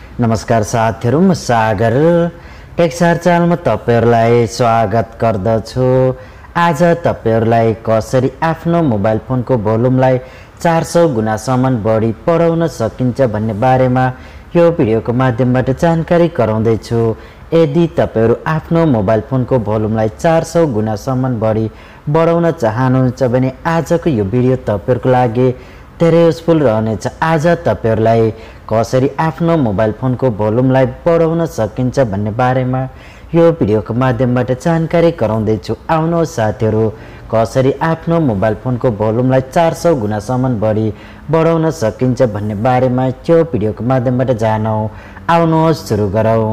नमस्कार साथीहरु, म सागर टेक्सार च्यानलमा तपाईहरुलाई स्वागत गर्दछु। आज तपाईहरुलाई कसरी आफ्नो मोबाइल फोनको भोल्युमलाई 400 गुणासम्म बढी बढाउन सकिन्छ भन्ने बारेमा यो भिडियोको माध्यमबाट जानकारी गराउँदै छु। यदि तपाईहरु आफ्नो मोबाइल फोनको भोल्युमलाई 400 गुणासम्म बढी बढाउन चाहनुहुन्छ भने आजको यो भिडियो तपाईहरुको लागि धेरै युजफुल रहनेछ। आज तपाईहरुलाई कसरी आफ्नो मोबाइल फोनको भोल्युमलाई बढाउन सकिन्छ भन्ने बारेमा यो भिडियोको माध्यमबाट जानकारी गराउँदै छु। आउनुहोस् साथीहरु, कसरी आफ्नो मोबाइल फोनको भोल्युमलाई 400 गुणासम्म बढी बढाउन सकिन्छ भन्ने बारेमा यो भिडियोको माध्यमबाट जानौं। आउनुहोस् सुरु गरौं।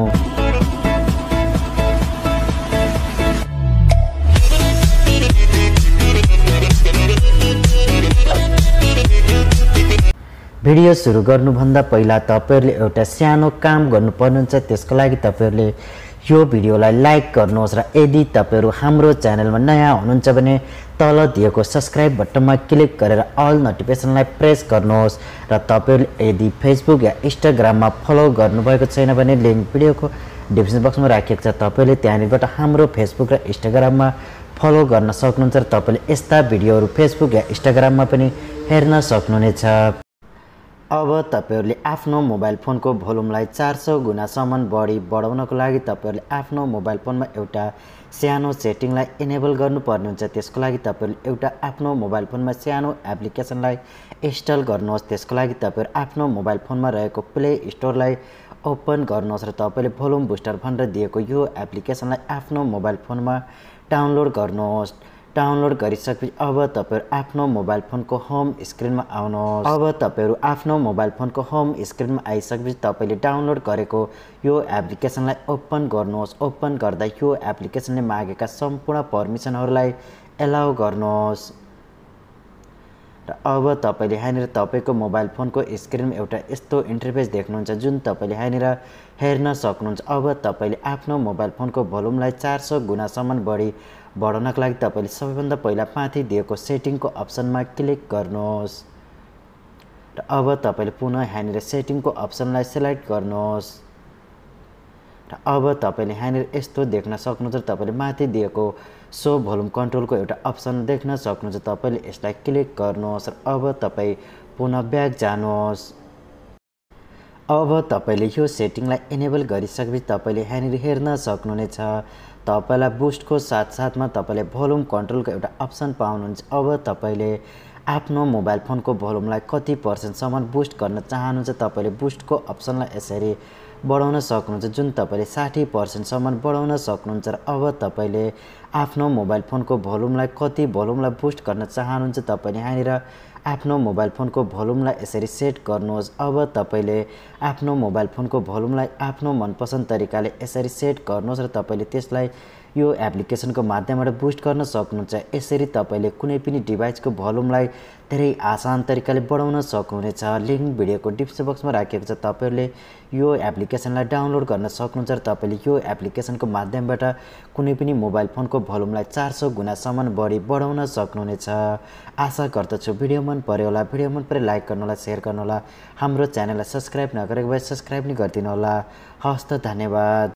भिडियो सुरु गर्नुभन्दा पहिला तपाईहरुले एउटा सानो काम गर्नुपर्ने हुन्छ। त्यसको लागि तपाईहरुले यो भिडियोलाई लाइक गर्नुहोस् र यदि तपाईहरु हाम्रो च्यानलमा नयाँ हुनुहुन्छ भने तल दिएको सब्स्क्राइब बटनमा क्लिक गरेर अल नोटिफिकेसनलाई प्रेस गर्नुहोस् र तपाईहरुले यदि फेसबुक या इन्स्टाग्राममा फलो गर्नुभएको छैन भने लिंक भिडियोको डिस्क्रिप्सन बक्समा राखिएको छ। तपाईहरुले त्यहाँनिरबाट हाम्रो फेसबुक र इन्स्टाग्राममा फलो गर्न सक्नुहुन्छ र तपाईले यस्ता भिडियोहरु फेसबुक या इन्स्टाग्राममा पनि हेर्न सक्नुहुनेछ। अब तपाईहरुले आफ्नो मोबाइल फोनको भोल्युमलाई 400 गुणासम्म बढी बढाउनको लागि तपाईहरुले आफ्नो मोबाइल फोनमा एउटा सानो सेटिङलाई इनेबल गर्नुपर्ने हुन्छ। त्यसको लागि तपाईहरुले एउटा आफ्नो मोबाइल फोनमा सानो एप्लिकेसनलाई इन्स्टल गर्नुहोस्। त्यसको लागि तपाईहरु आफ्नो मोबाइल फोनमा रहेको प्ले स्टोरलाई ओपन गर्नुहोस् र तपाईले भोल्युम बुस्टर भनेर दिएको यो एप्लिकेसनलाई आफ्नो मोबाइल फोनमा डाउनलोड गर्नुहोस्। डाउनलोड गरिसकेपछि अब तपाईहरु आफ्नो मोबाइल फोनको होम स्क्रिनमा आउनुहोस्। अब तपाईहरु आफ्नो मोबाइल फोनको होम स्क्रिनमा आइसकेपछि तपाईले डाउनलोड गरेको यो एप्लिकेसनलाई ओपन गर्नुहोस्। ओपन गर्दा यो एप्लिकेसनले मागेका सम्पूर्ण पर्मिसनहरुलाई एलाउ गर्नुहोस् र अब तपाईले यहाँनिर तपाईको मोबाइल फोनको स्क्रिनमा एउटा यस्तो इन्टरफेस देख्नुहुन्छ जुन तपाईले यहाँनिर हेर्न सक्नुहुन्छ। अब तपाईले आफ्नो मोबाइल फोनको भोल्युमलाई 400 गुणासम्म बढी बढाउनको लागि तपाईले सबैभन्दा पहिला माथि दिएको सेटिङको अप्सनमा क्लिक गर्नुहोस् र अब तपाईले पुनः यहाँनिर सेटिङको अप्सनलाई सिलेक्ट गर्नुहोस् र अब तपाईले यहाँनिर यस्तो देख्न सक्नुहुन्छ। तपाईले माथि दिएको सो भोल्युम कन्ट्रोलको एउटा अप्सन देख्न सक्नुहुन्छ। तपाईले यसलाई क्लिक गर्नुहोस् र अब तपाई पुनः ब्याक जानुहोस्। अब तपाईले यो सेटिङलाई इनेबल गरिसकेपछि तपाईले यहाँनिर हेर्न सक्नुहुनेछ। तपाईलाई बुस्टको साथसाथमा तपाईले भोल्युम कन्ट्रोलको एउटा अप्सन पाउनुहुन्छ। अब तपाईले आफ्नो मोबाइल फोनको भोल्युमलाई कति % बुस्ट गर्न चाहनुहुन्छ तपाईले बुस्टको अप्सनलाई यसरी बढाउन सक्नुहुन्छ जुन तपाईले 60% बढाउन सक्नुहुन्छ र अब तपाईले आफ्नो मोबाइल फोनको भोल्युमलाई कति भोल्युमलाई बुस्ट गर्न चाहनुहुन्छ तपाईले यहाँनिर आफ्नो मोबाइल फोनको भोल्युमलाई यसरी सेट गर्नुहोस्। अब तपाईले आफ्नो मोबाइल फोनको भोल्युमलाई आफ्नो मनपसन्द तरिकाले यसरी सेट गर्नुहोस् र तपाईले त्यसलाई यो एप्लिकेसनको माध्यमबाट बुस्ट गर्न सक्नुहुन्छ। यसरी तपाईले कुनै पनि डिभाइसको भोल्युमलाई धेरै आसान तरिकाले बढाउन सक्नुहुनेछ। लिंक भिडियोको डिस्क्रिप्सन बक्समा राखिएको छ। तपाईहरुले यो एप्लिकेसनलाई डाउनलोड गर्न सक्नुहुन्छ र तपाईले यो एप्लिकेसनको माध्यमबाट कुनै पनि मोबाइल फोनको भोल्युमलाई 400 गुणासम्म बढी बढाउन सक्नुहुनेछ। आशा गर्दछु भिडियो मन पर्यो होला। भिडियो मन परे लाइक गर्नु होला, शेयर गर्नु होला। हाम्रो च्यानललाई सब्स्क्राइब नगरेको भए सब्स्क्राइब नि गरिदिनु होला। हस्त धन्यवाद।